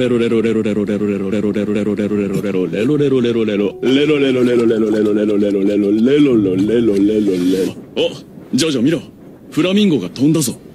ジョジョ見ろ。フラミンゴが飛んだぞ。